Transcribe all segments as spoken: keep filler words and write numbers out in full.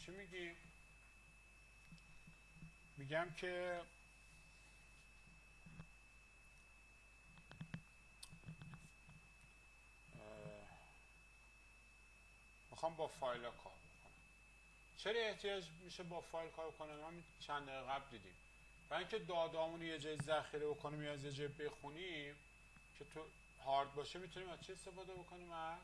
چی میگی؟ میگم که میخوام با فایل ها کار بکنم. چرا احتیاج میشه با فایل کار کنم؟ همین چند دقیقه قبل دیدیم. برای اینکه دادامون یه جای ذخیره بکنیم یا از یه جای بخونیم که تو هارد باشه، میتونیم از چه استفاده بکنیم؟ از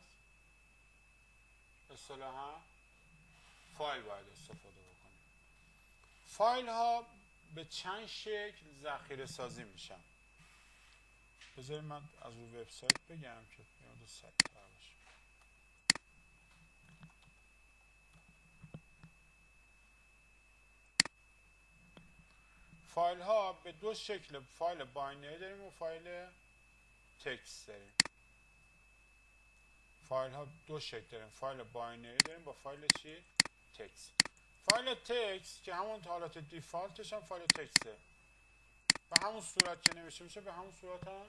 اصطلاحاً فایل باید استفاده بکنیم. فایل ها به چند شکل ذخیره سازی میشن. بذارید من از رو وبسایت بگم که یاد سریع‌تر باشه. فایل ها به دو شکل، فایل باینری داریم و فایل تکست داریم. فایل ها دو شکل داریم، فایل باینری داریم با فایل چی؟ تکست. فایل تکست که همون حالت دیفالتش هم فایل تکسته، به همون صورت که نوشته میشه به همون صورت هم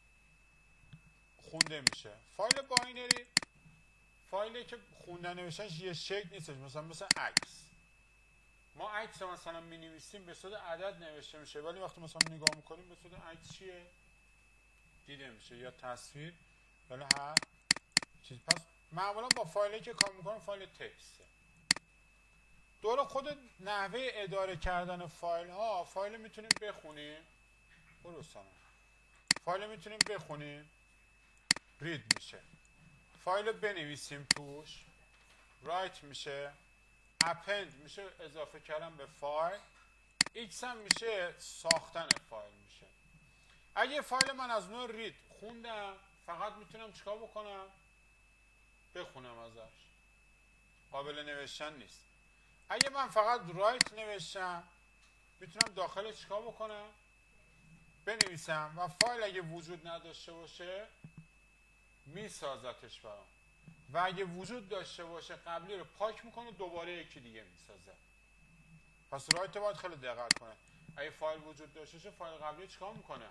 خونده میشه. فایل باینری فایلی که خوندن نوشتنش یه شکل نیستش، مثلا مثل عکس. ما عکس مثلا می نویسیم به صورت عدد نوشته میشه، ولی وقتی مثلا نگاه میکنیم به صورت عکس چیه؟ دیده میشه، یا تصویر، ولی هر چیز. پس معمولا با فایلی که کار میکنم فایل تکسته. دور خود نحوه اداره کردن فایل ها، فایل میتونیم بخونیم، درستانه فایل میتونیم بخونیم، رید میشه. فایل بنویسیم توش، رایت میشه. اپند میشه اضافه کردن به فایل. ایکس هم میشه ساختن فایل میشه. اگه فایل من از نوع رید خوندم، فقط میتونم چیکار بکنم؟ بخونم ازش، قابل نوشتن نیست. اگه من فقط رایت نوشتم، میتونم داخل چیکار بکنم؟ بنویسم. و فایل اگه وجود نداشته باشه میسازتش برام، و اگه وجود داشته باشه قبلی رو پاک میکنه، دوباره یکی دیگه میسازه. پس رایت باید خیلی دقت کنه. اگه فایل وجود داشته باشه، فایل قبلی چیکار میکنه؟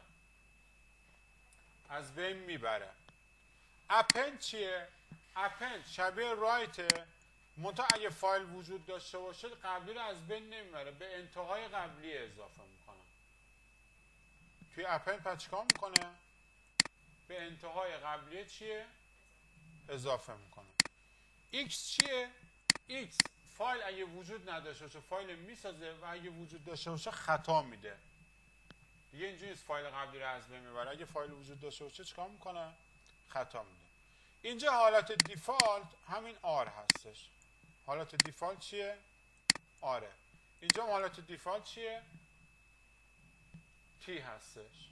از بین میبره. اپند چیه؟ اپند شبیه رایته، منتها اگه فایل وجود داشته باشه قبلی رو از بین نمیبره، به انتهای قبلی اضافه میکنه. توی اپند پس چیکار میکنه؟ به انتهای قبلی چیه؟ اضافه میکنه. ایکس چیه؟ ایکس فایل اگه وجود نداشته باشه فایل میسازه، و اگه وجود داشته باشه خطا میده. دیگه اینجوری نیست فایل قبلی رو از بین میبره. اگه فایل وجود داشته باشه چیکار میکنه؟ خطا میده. اینجا حالت دیفالت همین آر هستش. حالت دیفالت چیه؟ آره. اینجا حالت دیفالت چیه؟ تی هستش.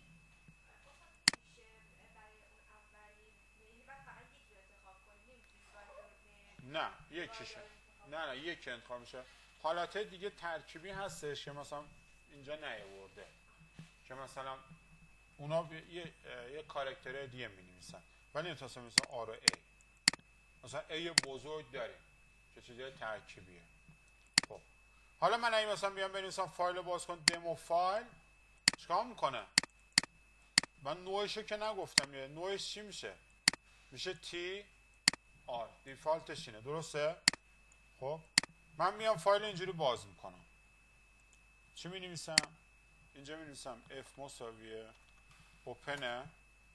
نه یکیشه. نه نه یک انتخاب میشه. حالت دیگه ترکیبی هستش که مثلا اینجا نیاورده، که مثلا اونا یه یه کاراکتر دیگه می‌نویسن، ولی مثلا مثلا آر و ای، مثلا ای بزرگ داریم که چیزای ترکیبیه. خب حالا من اگه مثلا بیام بنویسم فایل باز کن دمو فایل، چیکار میکنه؟ من نوعشو که نگفتم، یه نوعش چی میشه؟ میشه تی آر. دیفالتش اینه، درسته؟ خب من میام فایل اینجوری باز میکنم، چی می نویسم؟ اینجا می نویسم اف مساویه اوپن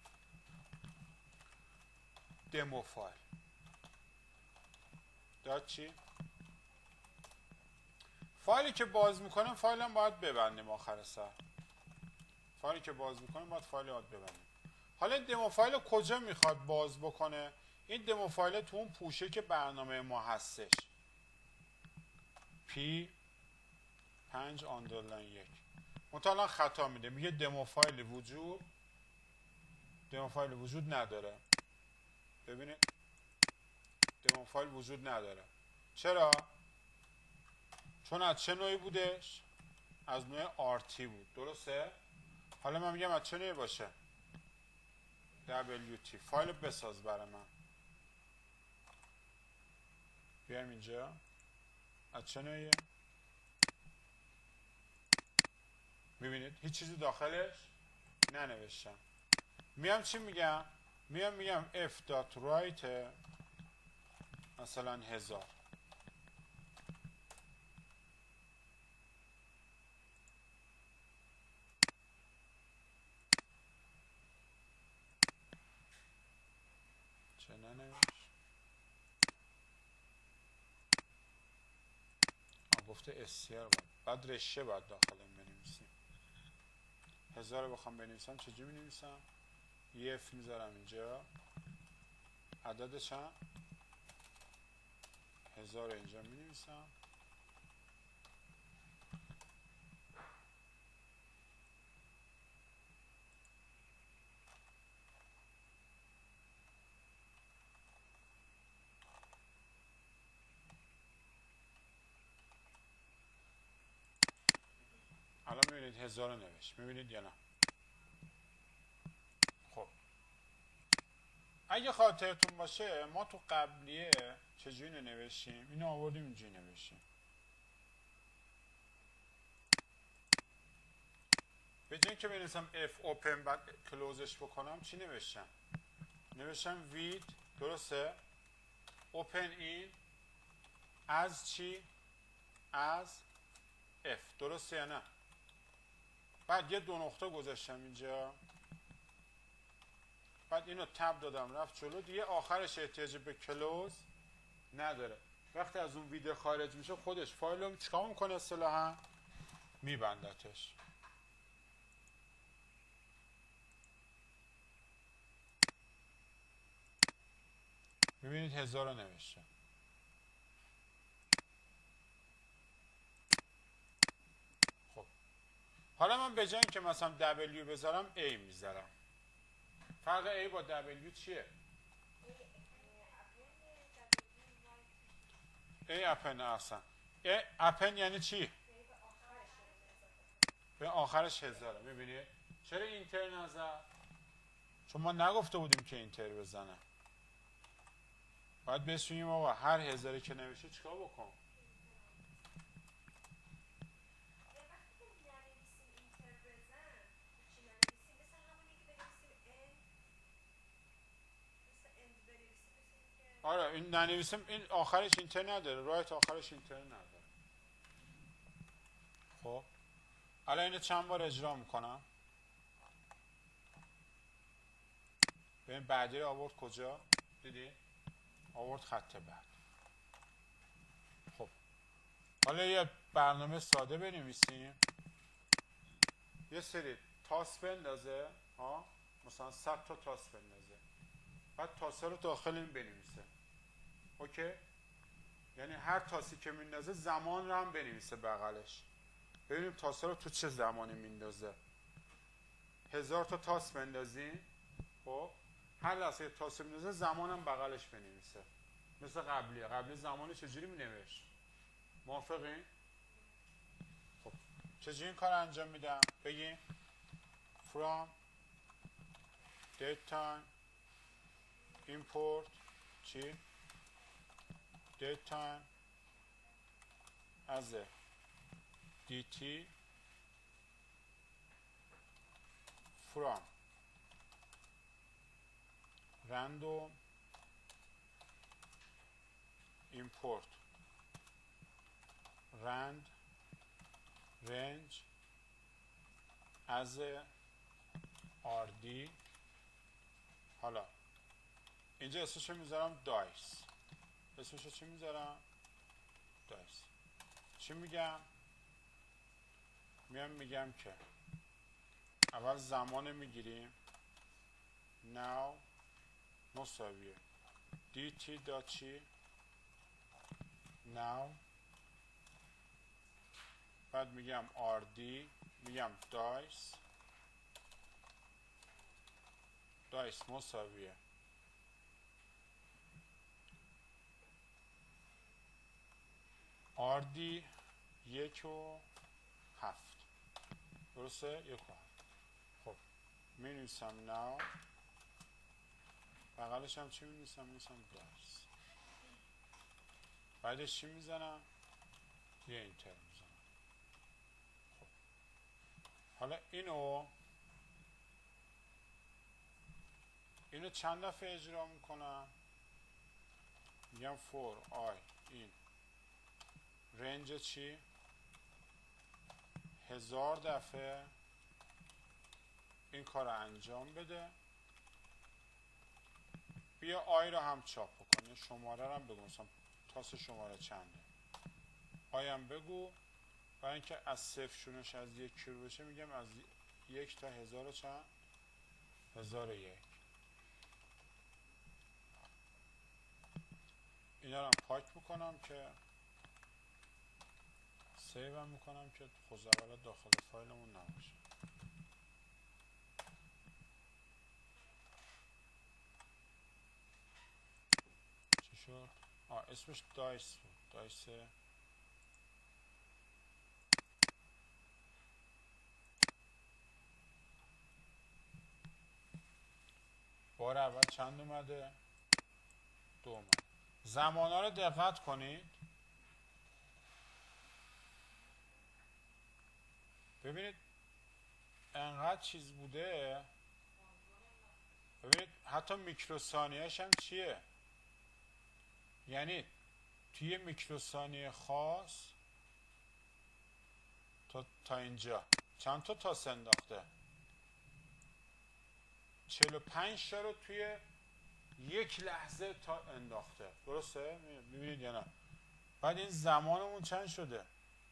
دمو فایل دات چی؟ فایلی که باز میکنم فایلم باید ببندیم آخر سر. فایلی که باز میکنم باید فایل باید ببندیم. حالا این دمو فایل کجا میخواد باز بکنه؟ این دمو فایل تو اون پوشه که برنامه ما هستش، پی پنج آندرلاین یک. مطالعا خطا میده، میگه دمو فایل وجود دمو فایل وجود نداره. ببینید دمو فایل وجود نداره. چرا؟ چون از چه نوعی بودش؟ از نوع آرتی بود، درسته؟ حالا من میگم از چه نوعی باشه؟ دبلیو تی. فایل بساز برای من. بیایم اینجا، از چه نوعیه؟ ببینید هیچ چیزی داخلش ننوشتم. میام چی میگم؟ میام میگم اف دات رایت مثلا هزار. گفته استر باید. بعد رشته باید داخل این بنویسیم. هزار رو بخوام بنویسم چجوری بنویسم؟ یه اف میذارم اینجا، عدد چند؟ هزار رو اینجا مینویسم. الان میبینید هزار رو نوشت، میبینید یا نه؟ خب اگه خاطرتون باشه ما تو قبلیه چجوری نوشتیم؟ اینو آوردیم اینجوری نوشتیم. به جای اینکه بنویسم اف اوپن بعد کلوزش بکنم چی نوشتم؟ نوشتم وید، درسته؟ اوپن این از چی؟ از اف، درسته یا نه؟ بعد یه دو نقطه گذاشتم اینجا، بعد اینو تب دادم رفت جلو، دیگه آخرش احتیاج به کلوز نداره. وقتی از اون ویدیو خارج میشه خودش فایل رو چیکار میکنه؟ اصطلاحاً میبندتش. میبینید هزار رو نوشته. خب حالا من به جای اینکه مثلا W بذارم A میذارم. فرق A با W چیه؟ A اپن اصلا A اپن یعنی چی؟ به آخرش هزاره. میبینید؟ چرا اینتر نزد؟ چون ما نگفته بودیم که اینتر بزنه. باید بسونیم آقا هر هزاری که نوشته چیکار بکن؟ آره این ننویسیم، این آخرش اینتر نداره، رایت آخرش اینتر نداره. خب الان اینو چند بار اجرا میکنم. ببین بعدی رو آورد کجا؟ دیدی؟ آورد خط بعد. خب حالا یه برنامه ساده بنویسیم، یه سری تاس بندازه، ها مثلا صد تا تاس بندازه، بعد تاسه رو داخل این بنویسه. اوکی؟ یعنی هر تاسی که میندازه زمان رو هم بنویسه بغلش. ببینیم تاسه رو تو چه زمانی میندازه. هزار تا تاس بندازیم، خب هر لحظه تاس میندازه زمان هم بغلش بنویسه. مثل قبلی. قبلی زمانی چجوری مینوشت؟ موافقین؟ خب چجوری این کار انجام میدم؟ بگیم from date time import چی؟ date time as a dt from random import rand range as a rd. حالا اینجا اسمشو میذارم دایس. اسمشو چی میذارم؟ دایس. چی میگم؟ میام میگم که اول زمان میگیریم now مساویه dt دات چی؟ now. بعد میگم rd، میگم دایس دایس مساویه rd یک و هفت، درسته؟ یک و هفت. خب می نویسم ناو، بغلش هم چی می نویسم؟ می نویسم دایس. بعدش چی میزنم؟ یه اینتر میزنم. خب حالا اینو اینو چند دفعه اجرا میکنم؟ میگم فور آی این رنج چی؟ هزار دفعه این کار رو انجام بده. بیا آی رو هم چاپ بکن، شماره رو هم بگو، مثلا تاس شماره چنده. آیم بگو. برای اینکه از صفر شونش از یک شروع بشه میگم از یک تا هزار و چند؟ هزار و یک. اینا رو هم پاک میکنم که سیو هم میکنم که خوزاولات داخل فایلمون نباشه. چی شد؟ آه اسمش دایس بود. دایس بار اول چند اومده؟ دو اومده. زمان ها رو دقت کنید. ببینید انقدر چیز بوده. ببینید حتی میکروثانیه‌اش هم چیه؟ یعنی توی میکروثانیه خاص تا تا اینجا چند تا تاس انداخته؟ چهل و پنج تا رو توی یک لحظه تا انداخته. درسته؟ میبینید یا نه؟ بعد این زمانمون چند شده؟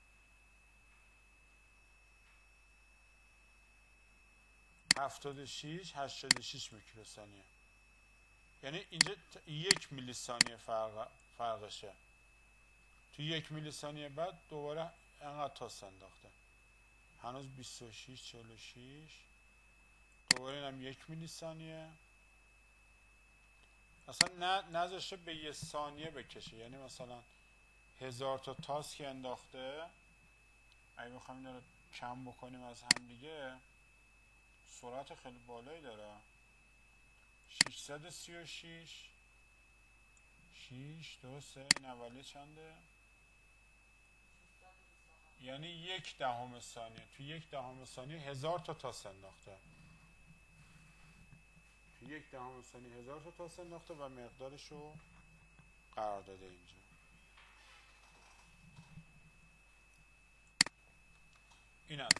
هفتاد و شیش هشتاد و شیش میکروثانیه. یعنی اینجا یک میلی ثانیه فرق فرقشه. تو یک میلی ثانیه بعد دوباره انقدر تاس انداخته. هنوز بیست و شش چهل و شش. دوباره اینم یک میلی ثانیه. اصلا نه نذاشته به یه ثانیه بکشه. یعنی مثلا هزار تا تاس که انداخته، اگه بخوایم این رو کم بکنیم از هم دیگه، سرعت خیلی بالایی داره. ششصد و سی و شش شش درسته؟ این اولی چنده؟ یعنی یک دهم ثانیه. تو یک دهم ثانیه هزار تا تاس انداخته. تو یک دهم ثانیه هزار تا تاس انداخته و مقدارش رو قرار داده اینجا. این از